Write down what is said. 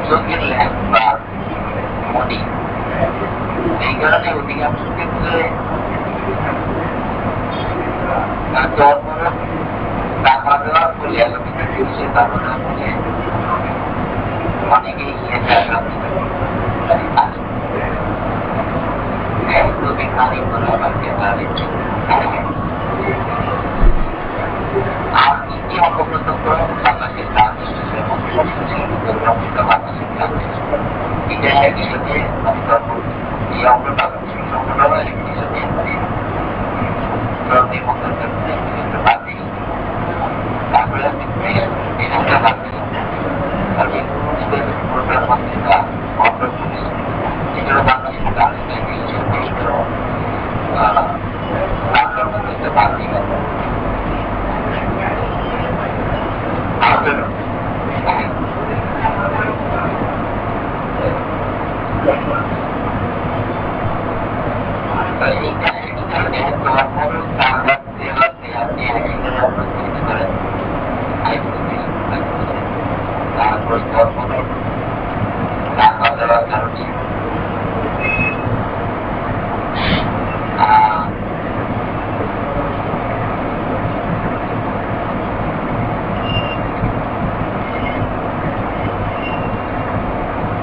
চোখের ল্যাব বা মনি এই কারণে অধিকাংশ ক্ষেত্রে টাকা দেওয়ার ফলে এলোপ্যাথি চিকিৎসার ধারণা হলে অনেকেই আর কি অঙ্গপ্রত্যঙ্গ বাংলাদেশের এটা একই সাথে এই অঙ্গটা একই সাথে তারপরে তারপর